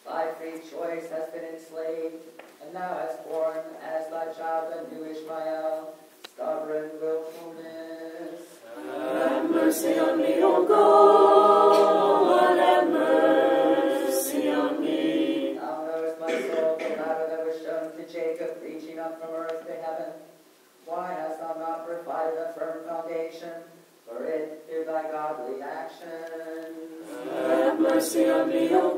Thy free choice has been enslaved, and thou hast borne as thy child a new Ishmael, stubborn willfulness. Have mercy on me, O God, have mercy on me. Thou knowest my soul, the ladder that was shown to Jacob, reaching up from earth to heaven. Why hast thou not provided a firm foundation for it through thy godly actions? Have mercy on me, O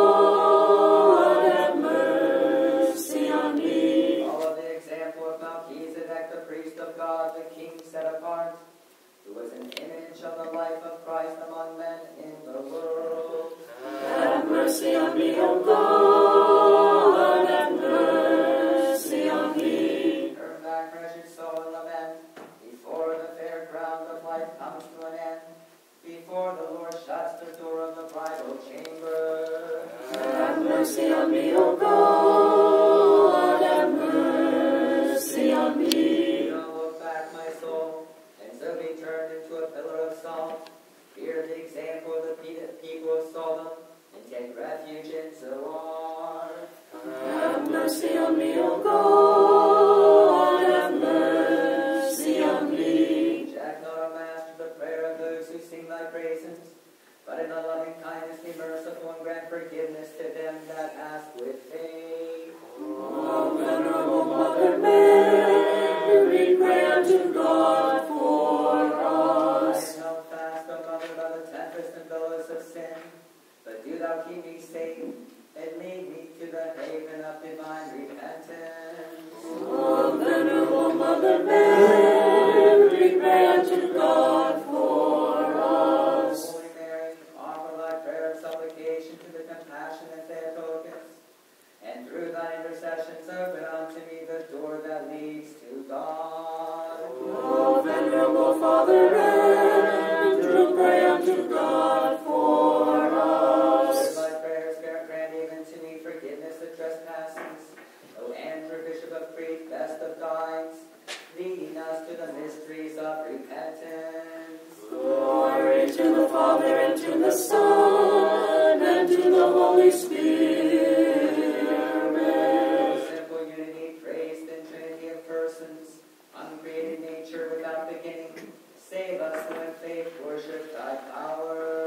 God, have mercy on me. Follow the example of Melchizedek, the priest of God, the king set apart, who was an image of the life of Christ among men in the world. Have mercy on me, O God, have mercy on me. Turn back, wretched soul, and lament, before the fair crown of life comes to an end, before the Lord shuts the door of the bridal chamber. Have mercy on me, O God, have mercy on me. Do not look back, my soul, and so be turned into a pillar of salt. Fear the example of the people of Sodom, and take refuge in Zoar. Have mercy on me, O God, have mercy on me. Reject not, O Master, the prayer of those who sing thy praises, but in thy loving kindness be merciful and grant forgiveness to them that ask with faith. O Venerable Mother Mary, pray unto God for us. I am held fast, O Mother, by the tempest and billows of sin, but do thou keep me safe, and lead me to the haven of divine repentance. O Venerable Mother Mary, pray unto God for us. Holy Mary, offer thy prayer and supplication to the compassionate Theotokos, and through thy intercessions open unto me the door that leads to God. O Venerable Father Andrew, pray unto God for us. Through thy prayers grant even to me forgiveness of trespasses, O Andrew, Bishop of Crete, best of guides, leading us to the mysteries of repentance. Glory to the Father, and to the Son, and to the Holy Spirit. Simple unity, praised in Trinity of persons, uncreated nature without beginning, save us who in faith worship thy power.